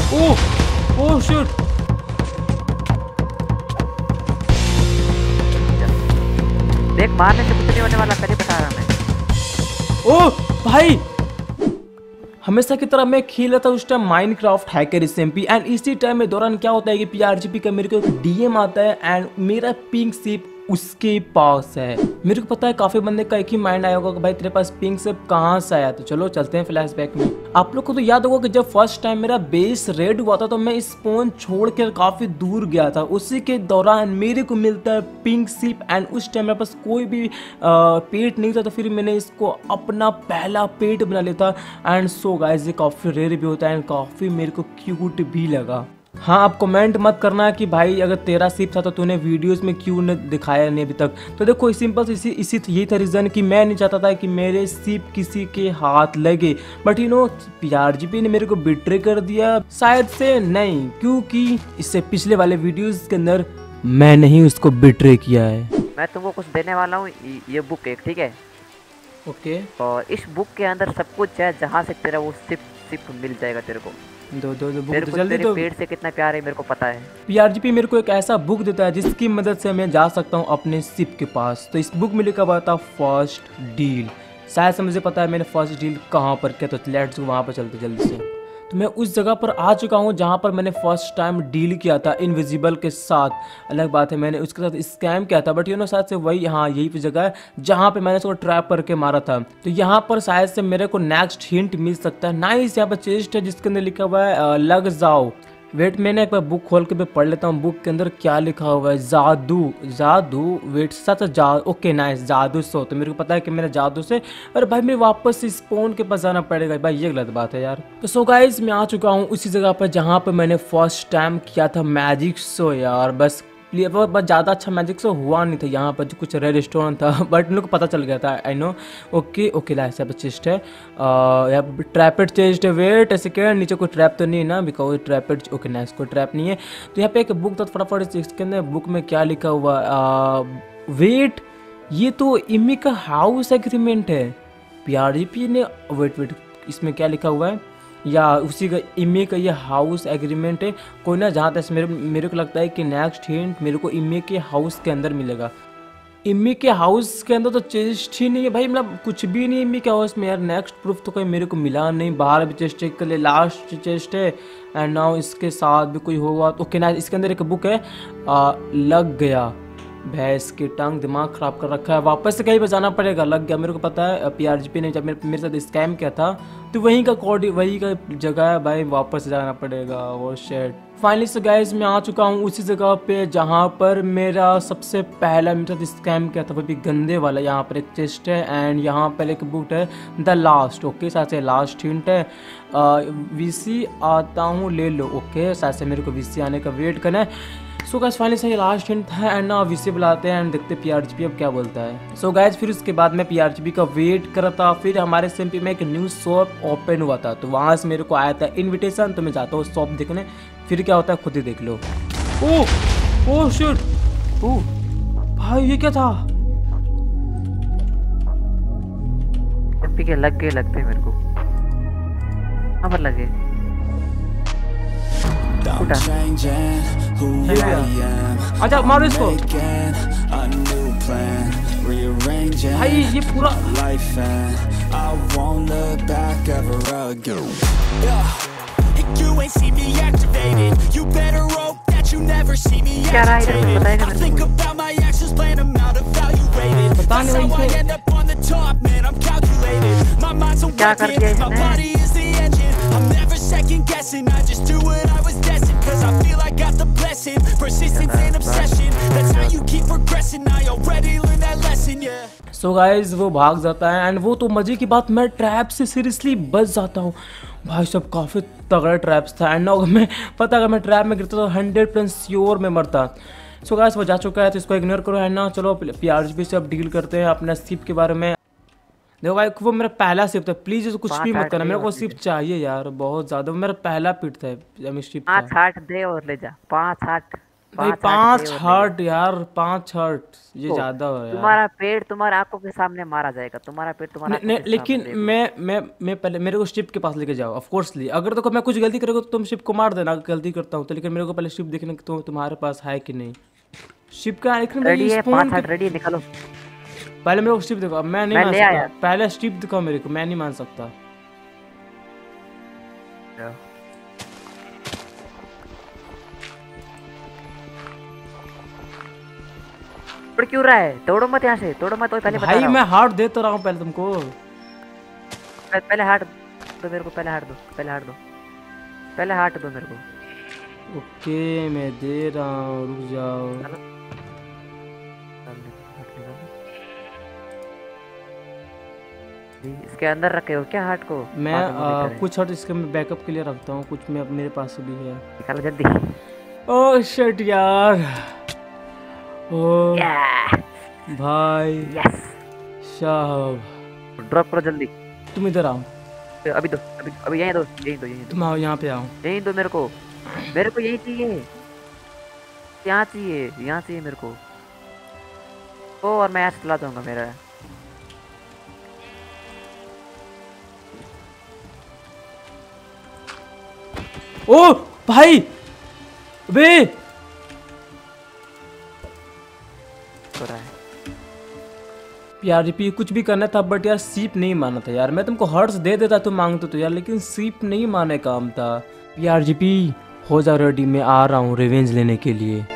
ओह oh shit. देख मारने से कुछ नहीं होने वाला, पहले बता रहा मैं। ओह भाई, हमेशा की तरह मैं खेल रहा था उस time Minecraft hacker SMP, and इसी टाइम में दौरान क्या होता है कि पीआरजीपी का मेरे को एक डीएम आता है एंड मेरा पिंक शिप उसके पास है। मेरे को पता है काफी बंदे का एक ही माइंड आया होगा कि भाई तेरे पास पिंक शिप कहाँ से आया। तो चलो चलते हैं फ्लैशबैक में। आप लोग को तो याद होगा कि जब फर्स्ट टाइम मेरा बेस रेड हुआ था तो मैं स्पॉन छोड़ कर काफी दूर गया था। उसी के दौरान मेरे को मिलता है पिंक शिप एंड उस टाइम मेरे पास कोई भी पेट नहीं था, तो फिर मैंने इसको अपना पहला पेट बना लिया था। एंड सो गाइस ये काफ़ी रेयर भी होता है एंड काफ़ी मेरे को क्यूट भी लगा। हाँ, आप कमेंट मत करना कि भाई अगर तेरा शिप था तो तूने वीडियोस में क्यों न दिखाया नहीं अभी तक। तो देखो सिंपल इसी यही था रीज़न कि मैं नहीं चाहता था कि मेरे शिप किसी के हाथ लगे। बट यू नो पीआरजीपी ने मेरे को बिट्रे कर दिया, शायद से नहीं, क्योंकि इससे पिछले वाले वीडियोस के अंदर मैंने ही उसको बिट्रे किया है। मैं तुमको कुछ देने वाला हूँ, ये बुक एक, ठीक है। ओके। और इस बुक के अंदर सब कुछ है, जहाँ से तेरा वो शिप मिल जाएगा तेरे को। दो बुक तेरे तो को जल्दी तेरे तो। पेट से कितना प्यार है मेरे को पता है। पीआरजीपी मेरे को एक ऐसा बुक देता है जिसकी मदद से मैं जा सकता हूँ अपने शिप के पास। तो इस बुक में लिखा हुआ था फर्स्ट डील। शायद से मुझे पता है मैंने फर्स्ट डील कहाँ पर किया, तो लेट्स वहाँ पर चलते जल्दी से। तो मैं उस जगह पर आ चुका हूँ जहाँ पर मैंने फर्स्ट टाइम डील किया था इनविजिबल के साथ। अलग बात है मैंने उसके साथ स्कैम किया था, बट यू नो शायद से वही, हाँ यही पे जगह है जहाँ पे मैंने उसको ट्रैप करके मारा था। तो यहाँ पर शायद से मेरे को नेक्स्ट हिंट मिल सकता है। नाइस, यहाँ पर चेस्ट है जिसके अंदर लिखा हुआ है लग जाओ। वेट, मैंने एक बार बुक खोल के भी पढ़ लेता हूँ बुक के अंदर क्या लिखा हुआ है। जादू जादू, वेट सच ओके नाइस, जादू सो। तो मेरे को पता है कि मैंने जादू से, अरे भाई मैं वापस स्पॉन के पास जाना पड़ेगा भाई, ये गलत बात है यार। तो सो गाइस मैं आ चुका हूँ उसी जगह पर जहाँ पर मैंने फर्स्ट टाइम किया था मैजिक शो यार। बस ज़्यादा अच्छा मैजिक शो हुआ नहीं था यहाँ पर, जो कुछ रेड स्टोन था बट मेरे को पता चल गया था, आई नो। ओके ओके लाइस, यहाँ पर चेस्ट है, यहाँ पर ट्रैपेड चेस्ट है। वेट सेकेंड, नीचे कोई ट्रैप तो नहीं है ना, बिकॉज ट्रैपेड, ओके नाइस कोई ट्रैप नहीं है। तो यहाँ पे एक बुक था, फटाफट इसके अंदर बुक में क्या लिखा हुआ, वेट ये तो इमी का हाउस एग्रीमेंट है पीआरजीपी ने। वेट इसमें क्या लिखा हुआ है, या उसी का इमे का ये हाउस एग्रीमेंट है कोई ना। जहाँ तक मेरे को लगता है कि नेक्स्ट हिंट मेरे को इमे के हाउस के अंदर मिलेगा। इमी के हाउस के अंदर तो चेस्ट ही नहीं है भाई, मतलब कुछ भी नहीं इमी के हाउस में यार। नेक्स्ट प्रूफ तो कोई मेरे को मिला नहीं। बाहर भी चेस्ट चेक कर ले, लास्ट चेस्ट है एंड नाउ इसके साथ भी कोई होगा तो ओके ना। इसके अंदर एक बुक है, लग गया, भैंस की टांग, दिमाग खराब कर रखा है, वापस से कहीं पे जाना पड़ेगा। लग गया, मेरे को पता है पीआरजीपी ने जब मेरे साथ स्कैम किया था तो वहीं का कोड, वही का जगह है भाई, वापस जाना पड़ेगा। वो शेट फाइनली से गाइस मैं आ चुका हूँ उसी जगह पे जहाँ पर मेरा सबसे पहला मेरे साथ स्कैम किया था, वो भी गंदे वाला। यहाँ पर एक चेस्ट है एंड यहाँ पर एक बुक है द लास्ट। ओके साथ से लास्ट हिंट है, वीसी आता हूँ ले लो। ओके साथ से मेरे को वीसी आने का वेट करना है। सो गाइस फाइनली से ये लास्ट हिंट था एंड ना वीसी बुलाते हैं एंड देखते पीआरजीपी अब क्या बोलता है। सो गाइस फिर उसके बाद मैं पीआरजीपी का वेट कर रहा था। फिर हमारे एसएमपी में एक न्यू शॉप ओपन हुआ था, तो वहाँ से मेरे को आया था इनविटेशन। तो मैं जाता हूँ शॉप देखने, फिर क्या होता है खुद ही देख लो। ओह शिट, ओह भाई ये क्या था। एमपी के लगते हैं मेरे को, कहाँ पर लगे। अच्छा मारो इसको भाई, ये पूरा क्या रहा है इधर, बताएगा मेरे को। पता नहीं क्या कर दिया इसने। I'm never second guessing, I just do what I was destined, cause I feel I got the blessing, persistence and obsession, that's how you keep progressing, I already learned that lesson, yeah. So guys वो भाग जाता है and वो तो मजे की बात, मैं ट्रैप से सीरियसली बच जाता हूँ भाई। सब काफ़ी तगड़ा ट्रैप्स था एंड अगर मैं पता अगर मैं ट्रैप में गिरता तो 100% श्योर में मरता। सो गाइज वो जा चुका है तो इसको इग्नोर करो है ना। चलो पीआरजीपी से अब डील करते हैं अपना शिप के बारे में। देखो भाई वो मेरा पहला शिप था, प्लीज कुछ भी मत करना, मेरे को शिप चाहिए यार बहुत ज्यादा। मेरा पहला पिट था शिप का। 5-8 दे और ले जा, 5-8। भाई 5 हार्ट यार, 5 हार्ट ये ज्यादा हो रहा है यार। तुम्हारा पेड़ तुम्हारे आंखों के सामने मारा जाएगा, तुम्हारा पेड़ तुम्हारा आंखों के लेकिन सामने। मैं पहले मेरे को शिप के पास लेके जाओ ऑफ कोर्सली। अगर देखो मैं कुछ गलती करूँगा तो तुम शिप को मार देना, अगर गलती करता हूँ तो। लेकिन मेरे को पहले शिप देखने तो तुम्हारे पास है कि नहीं शिप का। लेकिन रेडी है, 5 spawn हार्ट रेडी है, निकालो। पहले मेरे को शिप दिखाओ, मैं नहीं मैं मान ले सकता। आया। पहले शिप दिखाओ मेरे को, मैं नहीं मान सकता। तोड़ क्यों रहा है? तोड़ो मत यहाँ से, तोड़ो मत। पहले बता भाई रहा मैं हूँ। हार्ट देता रहा हूँ पहले तुमको। पहले हार्ट दो मेरे को, पहले हार्ट दो, पहले हार्ट दो, पहले हार्ट दो मेरे को। ओके मैं दे रहा हूँ, रुक जाओ। इसके अंदर रखे हो क्या हार्ट को? मैं कुछ हार्ट इसके मैं बैकअप के लिए रखता हूँ, कुछ मैं मेरे पास भी है। निकालो जल्दी। ओह शिट यार। ओ भाई यस, साहब ड्रॉप करो जल्दी। तुम इधर आओ, अभी दो, अभी यहीं दो, यहीं दो, यहीं दो, तुम आओ यहाँ पे आओ। यहीं दो मेरे को, मेरे को यही चाहिए, यहाँ चाहिए, यहाँ चाहिए मेरे को। ओ और मैं यहाँ से चला दूंगा मेरा। ओ भाई बे हो रहा है यार रिपी, कुछ भी करना था बट यार सीप नहीं माना था यार। मैं तुमको हर्ट्स दे देता तुम मांगते तो यार, लेकिन सीप नहीं माने काम था यार। जीपी हो जा रेडी, मैं आ रहा हूँ रिवेंज लेने के लिए।